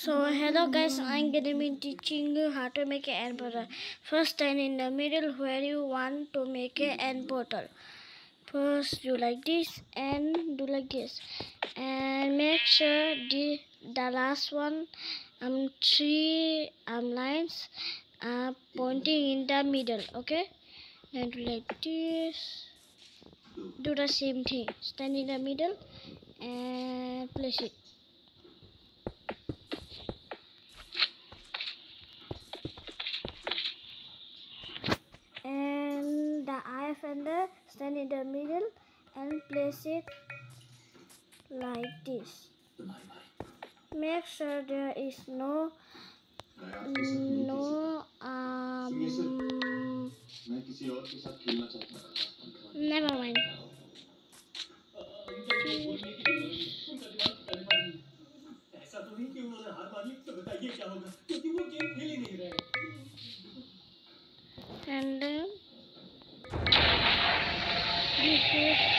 So hello guys, I'm gonna be teaching you how to make an ant bottle. First stand in the middle where you want to make an ant bottle. First do like this and do like this, and make sure the last one three lines pointing in the middle. Okay, then do like this. Do the same thing. Stand in the middle and place it. And the eye offender stand in the middle and place it like this. Make sure there is no never mind. ऐसा तो नहीं कि उन्होंने हार मान ली, तो बताइए क्या होगा, क्योंकि वो गेम खेल ही नहीं रहे। And this is